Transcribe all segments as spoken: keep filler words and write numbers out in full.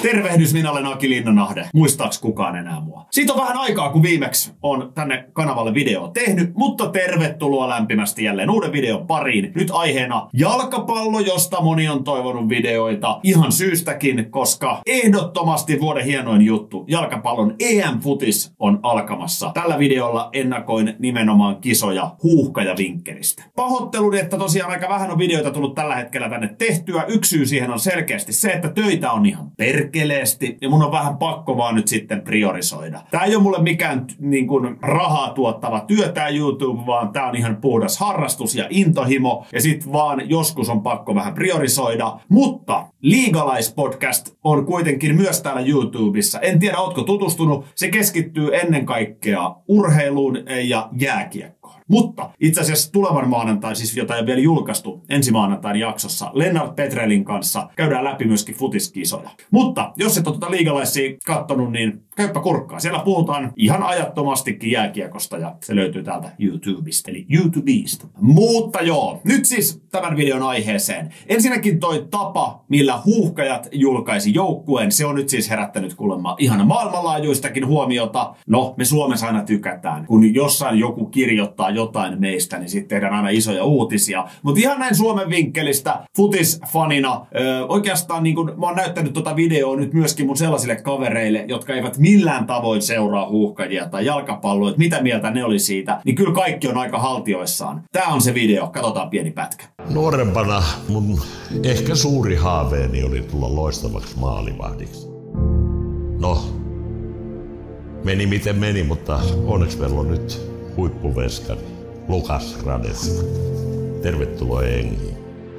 Tervehdys, minä olen Aki Linnanahde. Muistaaks kukaan enää mua? Siitä on vähän aikaa, kun viimeksi on tänne kanavalle video tehnyt, mutta tervetuloa lämpimästi jälleen uuden videon pariin. Nyt aiheena jalkapallo, josta moni on toivonut videoita. Ihan syystäkin, koska ehdottomasti vuoden hienoin juttu, jalkapallon E M-futis on alkamassa. Tällä videolla ennakoin nimenomaan kisoja huuhkajavinkkelistä. Pahoittelun, että tosiaan aika vähän on videoita tullut tällä hetkellä tänne tehtyä. Yksi syy siihen on selkeästi se, että töitä on ihan perkeleesti ja mun on vähän pakko vaan nyt sitten priorisoida. Tää ei ole mulle mikään niin kuin rahaa tuottava työ tää YouTube, vaan tää on ihan puhdas harrastus ja intohimo ja sit vaan joskus on pakko vähän priorisoida. Mutta Liigalaispodcast on kuitenkin myös täällä YouTubessa. En tiedä, ootko tutustunut. Se keskittyy ennen kaikkea urheiluun ja jääkiekkoon. Mutta itse asiassa tulevan maanantain, siis jota ei ole vielä julkaistu ensi maanantain jaksossa, Lennart Petrelin kanssa käydään läpi myöskin futiskisoja. Mutta jos et ole tuota Liigalaisia kattonut, niin käyppä kurkkaa. Siellä puhutaan ihan ajattomastikin jääkiekosta ja se löytyy täältä YouTubesta, eli YouTubesta. Mutta joo, nyt siis tämän videon aiheeseen. Ensinnäkin toi tapa, millä huuhkajat julkaisi joukkueen, se on nyt siis herättänyt kuulemma ihan maailmanlaajuistakin huomiota. No, me Suomessa aina tykätään. Kun jossain joku kirjoittaa jotain meistä, niin sitten tehdään aina isoja uutisia. Mutta ihan näin Suomen vinkkelistä futisfanina. Öö, oikeastaan niin kun mä oon näyttänyt tota videoa nyt myöskin mun sellaisille kavereille, jotka eivät millään tavoin seuraa huuhkajia tai jalkapalloa, että mitä mieltä ne oli siitä, niin kyllä kaikki on aika haltioissaan. Tää on se video, katsotaan pieni pätkä. Nuorempana mun ehkä suuri haaveeni oli tulla loistavaksi maalivahdiksi. No, meni miten meni, mutta onneksi meillä on nyt huippuveskari Lukas Radetska. Tervetuloa jengiin.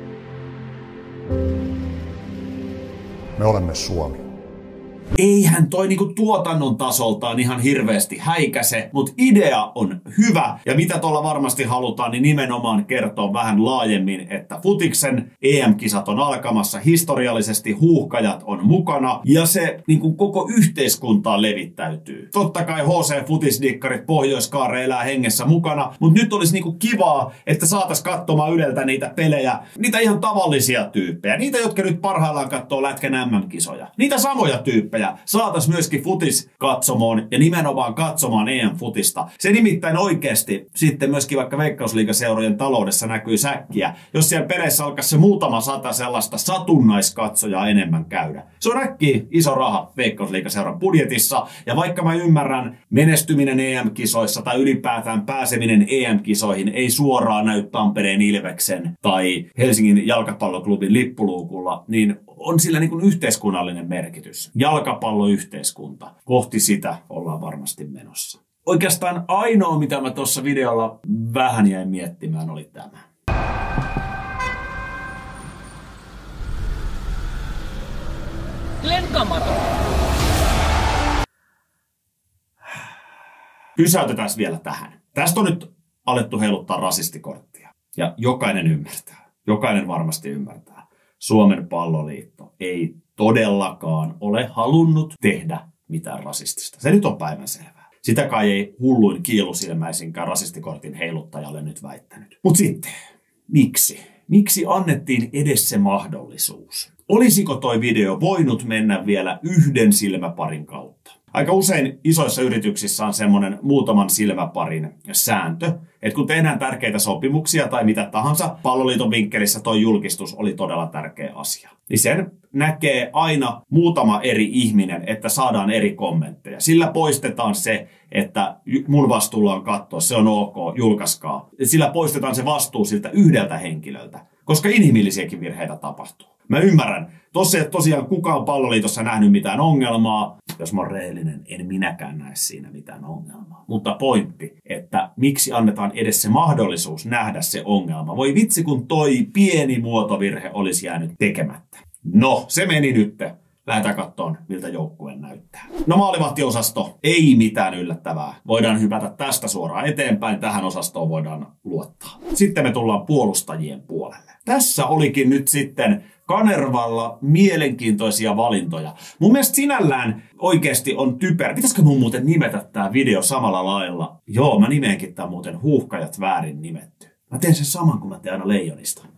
Me olemme Suomi. Eihän toi niinku tuotannon tasoltaan ihan hirveästi häikäse, mutta idea on hyvä. Ja mitä tuolla varmasti halutaan, niin nimenomaan kertoa vähän laajemmin, että futiksen E M-kisat on alkamassa. Historiallisesti huuhkajat on mukana ja se niinku koko yhteiskuntaan levittäytyy. Totta kai H C-futisdikkarit Pohjois-Kaare elää hengessä mukana, mutta nyt olisi niinku kivaa, että saatais katsomaan Yleltä niitä pelejä, niitä ihan tavallisia tyyppejä, niitä, jotka nyt parhaillaan katsoo Lätkän M M-kisoja, niitä samoja tyyppejä. Saatas myöskin futis katsomaan ja nimenomaan katsomaan E M-futista. Se nimittäin oikeasti sitten myöskin vaikka Veikkausliigaseurojen taloudessa näkyy säkkiä, jos siellä peleissä alkaisi se muutama sata sellaista satunnaiskatsojaa enemmän käydä. Se on äkkiä iso raha Veikkausliigaseuran budjetissa ja vaikka mä ymmärrän menestyminen E M-kisoissa tai ylipäätään pääseminen E M-kisoihin ei suoraan näy Tampereen Ilveksen tai Helsingin jalkapalloklubin lippuluukulla, niin on sillä niin kuin yhteiskunnallinen merkitys. Jalkapalloyhteiskunta. Kohti sitä ollaan varmasti menossa. Oikeastaan ainoa, mitä mä tuossa videolla vähän jäin miettimään, oli tämä. Glenn Kamara. Pysäytetään vielä tähän. Tästä on nyt alettu heiluttaa rasistikorttia. Ja jokainen ymmärtää. Jokainen varmasti ymmärtää. Suomen palloliitto ei todellakaan ole halunnut tehdä mitään rasistista. Se nyt on päivänselvää. Sitä kai ei hulluin kiilusilmäisinkään rasistikortin heiluttajalle nyt väittänyt. Mutta sitten, miksi? Miksi annettiin edes se mahdollisuus? Olisiko toi video voinut mennä vielä yhden silmäparin kautta? Aika usein isoissa yrityksissä on semmoinen muutaman silmäparin sääntö, että kun tehdään tärkeitä sopimuksia tai mitä tahansa, Palloliiton vinkkelissä toi julkistus oli todella tärkeä asia. Niin sen näkee aina muutama eri ihminen, että saadaan eri kommentteja. Sillä poistetaan se, että mun vastuulla on katsoa, se on ok, julkaiskaa. Sillä poistetaan se vastuu siltä yhdeltä henkilöltä, koska inhimillisiäkin virheitä tapahtuu. Mä ymmärrän. Tossa ei tosiaan kukaan Palloliitossa nähnyt mitään ongelmaa. Jos mä oon rehellinen, en minäkään näe siinä mitään ongelmaa. Mutta pointti, että miksi annetaan edes se mahdollisuus nähdä se ongelma. Voi vitsi, kun toi pieni muotovirhe olisi jäänyt tekemättä. No, se meni nyt. Lähdetään katsomaan, miltä joukkue näyttää. No maalivahtiosasto, ei mitään yllättävää. Voidaan hypätä tästä suoraan eteenpäin. Tähän osastoon voidaan luottaa. Sitten me tullaan puolustajien puolelle. Tässä olikin nyt sitten Kanervalla mielenkiintoisia valintoja. Mun mielestä sinällään oikeasti on typerä. Pitäisikö mun muuten nimetä tää video samalla lailla? Joo, mä nimeenkin tää muuten huuhkajat väärin nimetty. Mä teen sen saman, kun mä teen aina Leijonista. Joo.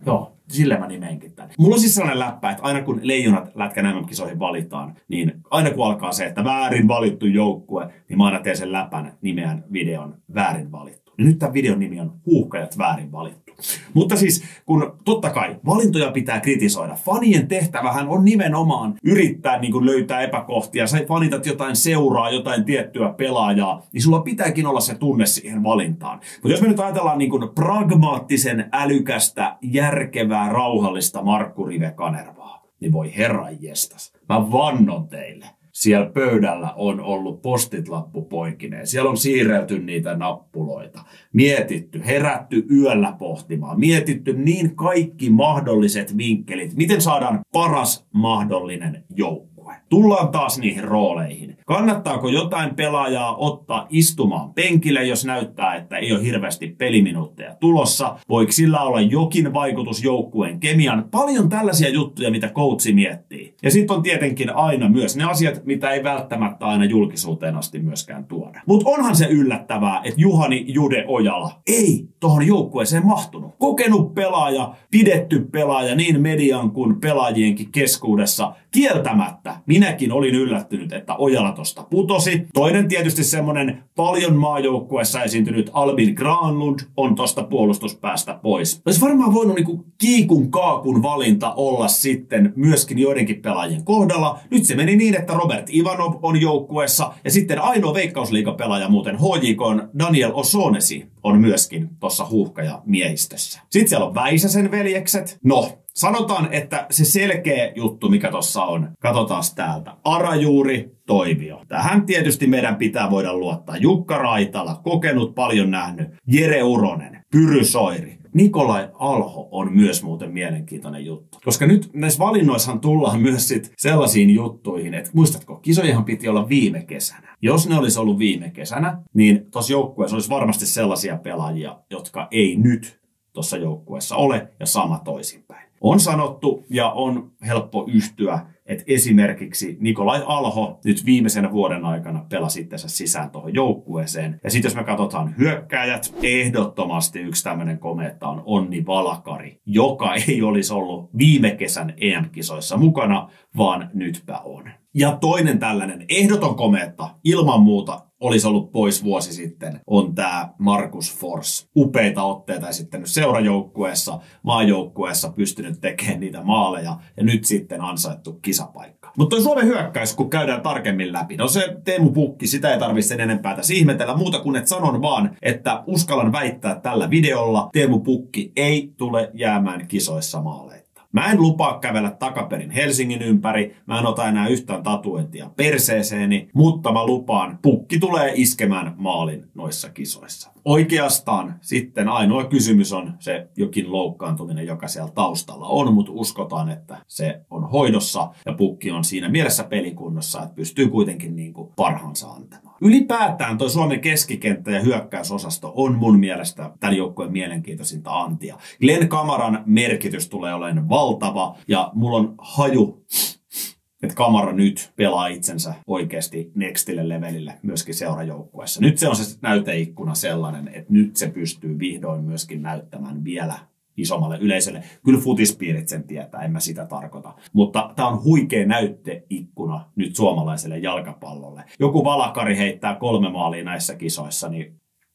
sillä mä nimeenkin tämän. Mulla on siis sellainen läppä, että aina kun Leijonat Lätkän M M-kisoihin valitaan, niin aina kun alkaa se, että väärin valittu joukkue, niin mä aina teen sen läpän nimeän videon väärin valittu. Ja nyt tämän videon nimi on Huuhkajat väärin valittu. Mutta siis, kun totta kai valintoja pitää kritisoida. Fanien tehtävähän on nimenomaan yrittää niin kuin löytää epäkohtia. Sä vanitat jotain seuraa, jotain tiettyä pelaajaa, niin sulla pitääkin olla se tunne siihen valintaan. Mutta jos me nyt ajatellaan niin kuin pragmaattisen, älykästä, järkevää, rauhallista Markku Rive Kanervaa, niin voi herran jestas. Mä vannon teille. Siellä pöydällä on ollut postitlappu poikineen. Siellä on siirrelty niitä nappuloita. Mietitty, herätty yöllä pohtimaan. Mietitty niin kaikki mahdolliset vinkkelit. Miten saadaan paras mahdollinen joukkue. Tullaan taas niihin rooleihin. Kannattaako jotain pelaajaa ottaa istumaan penkille, jos näyttää, että ei ole hirveästi peliminuutteja tulossa? Voiko sillä olla jokin vaikutus joukkueen kemian? Paljon tällaisia juttuja, mitä coachi miettii. Ja sitten on tietenkin aina myös ne asiat, mitä ei välttämättä aina julkisuuteen asti myöskään tuoda. Mutta onhan se yllättävää, että Juhani Jude Ojala ei tohon joukkueeseen mahtunut. Kokenut pelaaja, pidetty pelaaja niin median kuin pelaajienkin keskuudessa. Kieltämättä minäkin olin yllättynyt, että Ojala tosta putosi. Toinen tietysti semmonen paljon maajoukkueessa esiintynyt Albin Granlund on tosta puolustuspäästä pois. Olisi varmaan voinut niinku kiikun kaakun valinta olla sitten myöskin joidenkin pelaajien kohdalla. Nyt se meni niin, että Robert Ivanov on joukkueessa ja sitten ainoa Veikkausliigapelaaja muuten H J K:n Daniel O'Shaughnessy on myöskin tuossa huuhkajamiehistössä. Sitten siellä on Väisäsen veljekset. No, sanotaan, että se selkeä juttu, mikä tuossa on, katsotaan täältä. Arajuuri, Toivio. Tähän tietysti meidän pitää voida luottaa. Jukka Raitala, kokenut, paljon nähnyt. Jere Uronen, Pyry Soiri. Nikolai Alho on myös muuten mielenkiintoinen juttu. Koska nyt näissä valinnoissahan tullaan myös sit sellaisiin juttuihin, että muistatko, kisojahan piti olla viime kesänä. Jos ne olisi ollut viime kesänä, niin tuossa joukkueessa olisi varmasti sellaisia pelaajia, jotka ei nyt tuossa joukkueessa ole, ja sama toisinpäin. On sanottu ja on helppo yhtyä, että esimerkiksi Nikolai Alho nyt viimeisen vuoden aikana pelasi itsensä sisään tuohon joukkueeseen. Ja sitten jos me katsotaan hyökkääjät, ehdottomasti yksi tämmöinen kometta on Onni Valakari, joka ei olisi ollut viime kesän E M-kisoissa mukana, vaan nytpä on. Ja toinen tällainen ehdoton kometta ilman muuta olisi ollut pois vuosi sitten, on tämä Marcus Fors. Upeita otteita esittänyt seurajoukkueessa, maajoukkueessa pystynyt tekemään niitä maaleja ja nyt sitten ansaittu kisapaikka. Mutta toi Suomen hyökkäys, kun käydään tarkemmin läpi, no se Teemu Pukki, sitä ei tarvitse sen enempää tässä ihmetellä muuta kuin, että sanon vaan, että uskallan väittää tällä videolla, Teemu Pukki ei tule jäämään kisoissa maaleita. Mä en lupaa kävellä takaperin Helsingin ympäri, mä en ota enää yhtään tatuointia perseeseeni, mutta mä lupaan, Pukki tulee iskemään maalin noissa kisoissa. Oikeastaan sitten ainoa kysymys on se jokin loukkaantuminen, joka siellä taustalla on, mutta uskotaan, että se on hoidossa ja Pukki on siinä mielessä pelikunnossa, että pystyy kuitenkin niin kuin parhaansa antamaan. Ylipäätään toi Suomen keskikenttä ja hyökkäysosasto on mun mielestä tämän joukkueen mielenkiintoisinta antia. Glenn Kamaran merkitys tulee olemaan valtava ja mulla on haju, että Kamara nyt pelaa itsensä oikeasti nextille levelille myöskin seurajoukkueessa. Nyt se on se näyteikkuna sellainen, että nyt se pystyy vihdoin myöskin näyttämään vielä isommalle yleisölle. Kyllä futispiirit sen tietää, en mä sitä tarkoita. Mutta tämä on huikea näytteikkuna nyt suomalaiselle jalkapallolle. Joku Valakari heittää kolme maalia näissä kisoissa, niin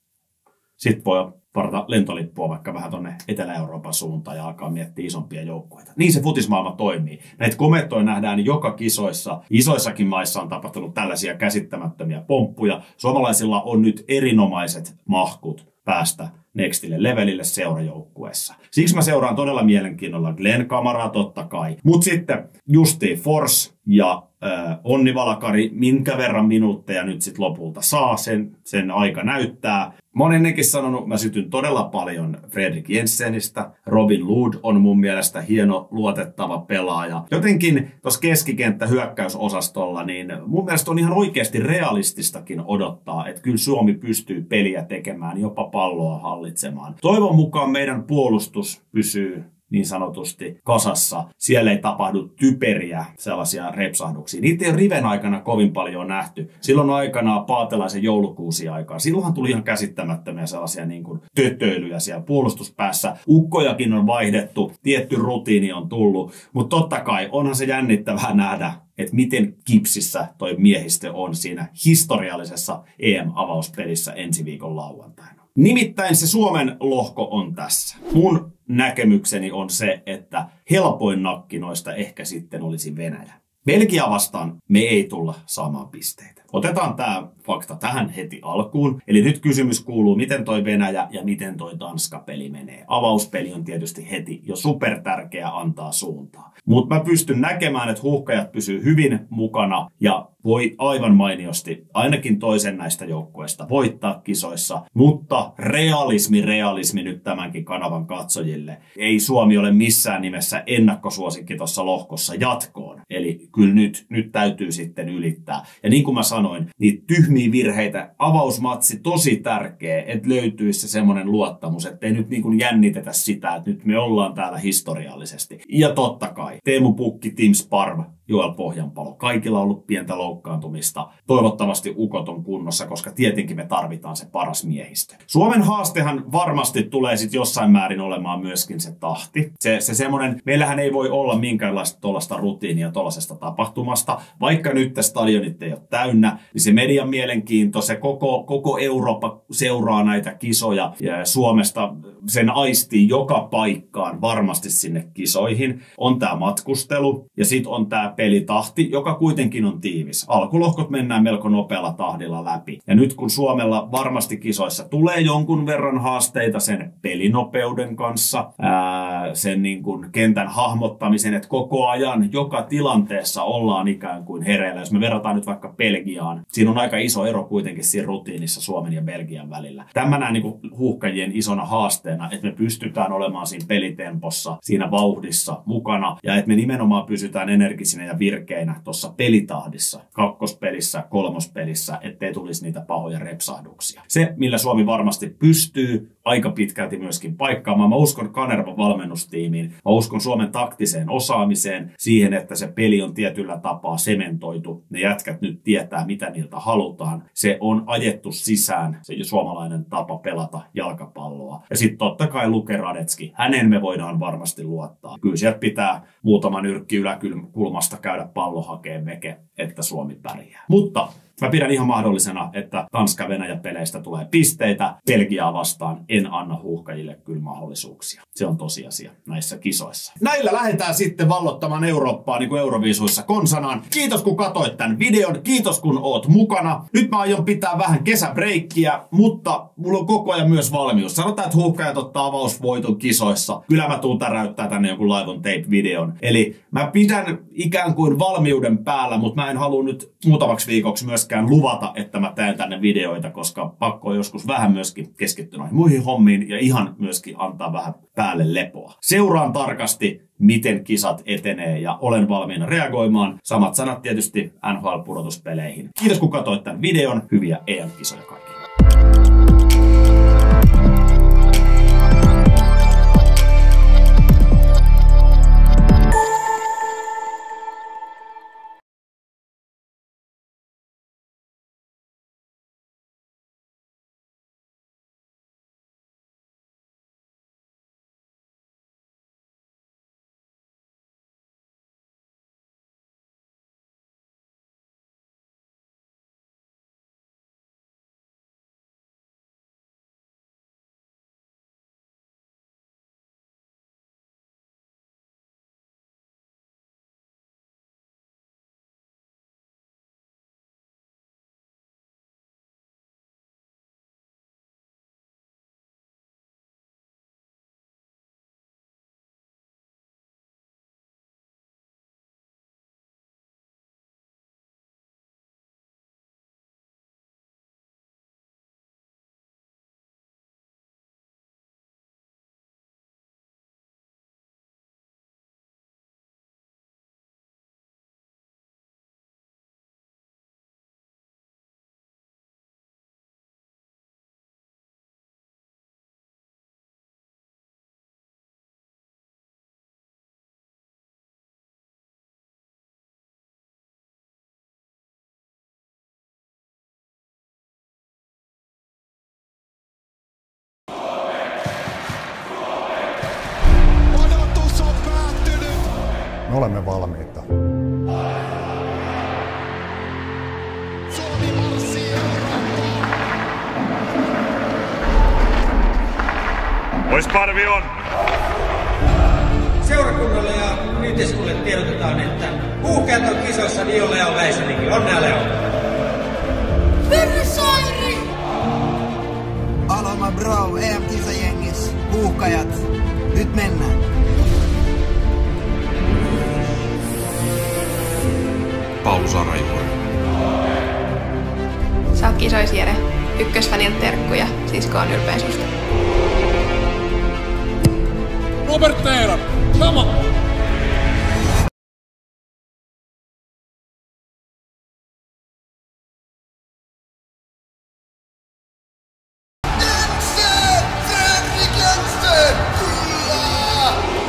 sit voi varata lentolippua vaikka vähän tonne Etelä-Euroopan suuntaan ja alkaa miettiä isompia joukkueita. Niin se futismaailma toimii. Näitä komettoja nähdään joka kisoissa. Isoissakin maissa on tapahtunut tällaisia käsittämättömiä pomppuja. Suomalaisilla on nyt erinomaiset mahkut päästä nextille levelille seurajoukkueessa. Siksi mä seuraan todella mielenkiinnolla Glenn Kamaraa totta kai. Mutta sitten Justiin Fors ja äh, Onni Valakari, minkä verran minuutteja nyt sitten lopulta saa, sen, sen aika näyttää. Mä oon ennenkin sanonut, mä sytyn todella paljon Fredrik Jensenistä. Robin Lod on mun mielestä hieno, luotettava pelaaja. Jotenkin tuossa keskikenttä hyökkäysosastolla, niin mun mielestä on ihan oikeasti realististakin odottaa, että kyllä Suomi pystyy peliä tekemään, jopa palloa hallitsemaan. Toivon mukaan meidän puolustus pysyy niin sanotusti kasassa. Siellä ei tapahdu typeriä sellaisia repsahduksia. Niitä ei ole riven aikana kovin paljon nähty. Silloin aikanaan Paatelaisen joulukuusi aikaa. Silloinhan tuli ihan käsittämättömiä sellaisia niin kuin tötöilyjä siellä puolustuspäässä. Ukkojakin on vaihdettu, tietty rutiini on tullut, mutta totta kai onhan se jännittävää nähdä, että miten kipsissä toi miehistö on siinä historiallisessa E M-avauspelissä ensi viikon lauantaina. Nimittäin se Suomen lohko on tässä. Mun näkemykseni on se, että helpoin nakki noista ehkä sitten olisi Venäjä. Belgia vastaan me ei tulla saamaan pisteitä. Otetaan tämä fakta tähän heti alkuun. Eli nyt kysymys kuuluu, miten toi Venäjä ja miten toi Tanska-peli menee. Avauspeli on tietysti heti jo super tärkeä antaa suuntaa. Mutta mä pystyn näkemään, että huuhkajat pysyy hyvin mukana ja voi aivan mainiosti ainakin toisen näistä joukkueista voittaa kisoissa. Mutta realismi, realismi nyt tämänkin kanavan katsojille. Ei Suomi ole missään nimessä ennakkosuosikki tuossa lohkossa jatkoon. Eli kyllä nyt, nyt täytyy sitten ylittää. Ja niin kuin mä sanoin, niitä tyhmiä virheitä, avausmatsi tosi tärkeä, että löytyisi se semmoinen luottamus, ettei nyt niin kuin jännitetä sitä, että nyt me ollaan täällä historiallisesti. Ja totta kai, Teemu Pukki, Tim Sparv, Joel Pohjanpalo. Kaikilla on ollut pientä loukkaantumista. Toivottavasti ukot on kunnossa, koska tietenkin me tarvitaan se paras miehistö. Suomen haastehan varmasti tulee sitten jossain määrin olemaan myöskin se tahti. Se, se semmoinen, meillähän ei voi olla minkäänlaista tuollaista rutiinia tuollaisesta tapahtumasta. Vaikka nyt stadionit ei ole täynnä, niin se median mielenkiinto, se koko, koko Eurooppa seuraa näitä kisoja ja Suomesta sen aistii joka paikkaan varmasti sinne kisoihin. On tämä matkustelu ja sitten on tämä pelitahti, joka kuitenkin on tiivis. Alkulohkot mennään melko nopealla tahdilla läpi. Ja nyt kun Suomella varmasti kisoissa tulee jonkun verran haasteita sen pelinopeuden kanssa, ää, sen niin kuin kentän hahmottamisen, että koko ajan joka tilanteessa ollaan ikään kuin hereillä. Jos me verrataan nyt vaikka Belgiaan, siinä on aika iso ero kuitenkin siinä rutiinissa Suomen ja Belgian välillä. Tämä näen niin kuin huuhkajien isona haasteena, että me pystytään olemaan siinä pelitempossa, siinä vauhdissa mukana ja että me nimenomaan pysytään energisinä ja virkeinä tuossa pelitahdissa, kakkospelissä, kolmospelissä, ettei tulisi niitä pahoja repsahduksia. Se, millä Suomi varmasti pystyy aika pitkälti myöskin paikkaamaan. Mä uskon Kanervan valmennustiimiin, mä uskon Suomen taktiseen osaamiseen, siihen, että se peli on tietyllä tapaa sementoitu. Ne jätkät nyt tietää, mitä niiltä halutaan. Se on ajettu sisään, se suomalainen tapa pelata jalkapalloa. Ja sitten totta kai Luke Radetski, hänen me voidaan varmasti luottaa. Kyllä sieltä pitää muutama nyrkki yläkulmasta käydä pallo hakeen veke, että Suomi pärjää. Mutta mä pidän ihan mahdollisena, että Tanska-Venäjä-peleistä tulee pisteitä. Belgiaa vastaan en anna huuhkajille kyllä mahdollisuuksia. Se on tosiasia näissä kisoissa. Näillä lähdetään sitten vallottamaan Eurooppaa niin kuin Euroviisuissa konsanaan. Kiitos kun katsoit tämän videon. Kiitos kun oot mukana. Nyt mä aion pitää vähän kesäbreikkiä, mutta mulla on koko ajan myös valmius. Sanotaan, että huuhkajat ottaa avausvoiton kisoissa. Kyllä mä tuun täräyttää tänne jonkun live on tape-videon. Eli mä pidän ikään kuin valmiuden päällä, mutta mä en halua nyt muutamaksi viikoksi myöskään luvata, että mä teen tänne videoita, koska pakko on joskus vähän myöskin keskittyä noihin muihin hommiin ja ihan myöskin antaa vähän päälle lepoa. Seuraan tarkasti, miten kisat etenee ja olen valmiina reagoimaan. Samat sanat tietysti N H L-pudotuspeleihin. Kiitos kun katsoit tämän videon. Hyviä E M-kisoja kaikille. Me olemme valmiita. Suomi marssii Eurooppaan! Ois parvi on! Seurakunnalle ja yhteiskunnalle tiedotetaan, että Huuhkajat on kisoissa niin on Leo Väisöninkin. Onnea Leo! Verisairi! Aloma bro, E M-kisajengis, Huuhkajat, nyt mennään. Paulus Arajuori. Sä oot kisois Jere. Ykkösfäniltä terkkuja, sisko on ylpeä susta. Robert Taylor, sama! Jensen! Fredrik Jensen! Kyllä!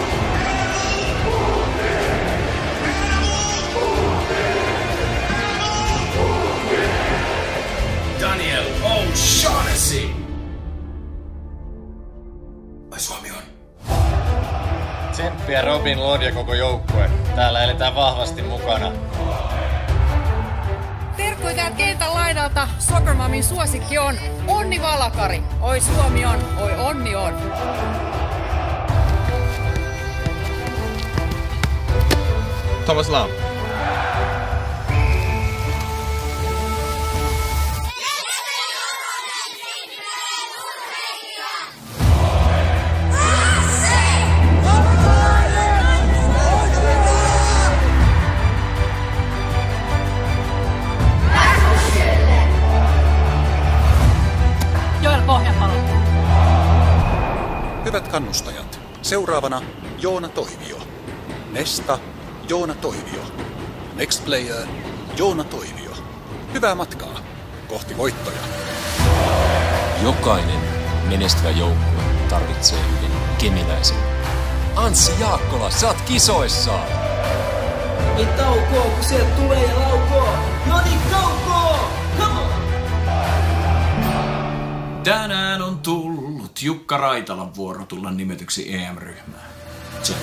Daniel O'Shaughnessy. Ai Suomi on. Tsemppiä Robin, Lod ja koko joukkue. Täällä eletään vahvasti mukana. Terkkuja täältä kentän laidalta. Soccer Momin suosikki on Onni Valakari. Oi Suomi on, oi onni on. Thomas Lam. Joel Pohjanpalo. Hyvät kannustajat, seuraavana Joona Toivio. Nesta, Joona Toivio. Next player, Joona Toivio. Hyvää matkaa kohti voittoja. Jokainen menestyvä joukkue tarvitsee hyvin kemiläisen. Anssi Jaakkola, sä oot kisoissa! Ei taukoo, kun sieltä tulee ja laukoo. Noni, kaukoo! Come on! Tänään on tullut Jukka Raitalan vuoro tulla nimetyksi E M-ryhmään. Tsemppi.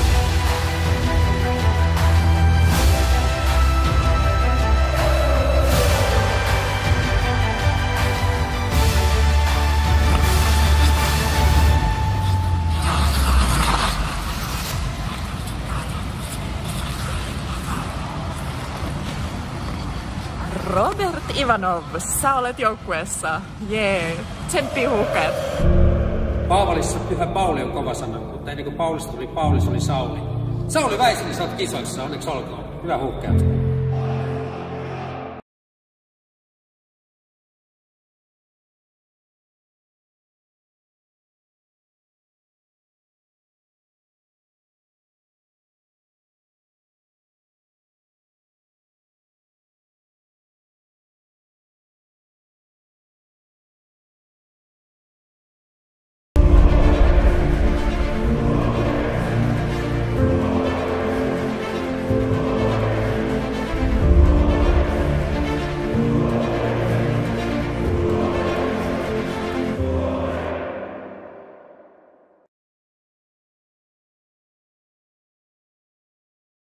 Robert Ivanov, sä olet joukkueessa. Jee, tsemppi Huuhkajat. Paavalissa Pyhä Pauli on kova sana, mutta ennen kuin Paulista tuli Paulis, oli Sauli. Sauli Väisänen, sä oot kisoissa, onneksi olkoon. Hyvä Huuhkajat.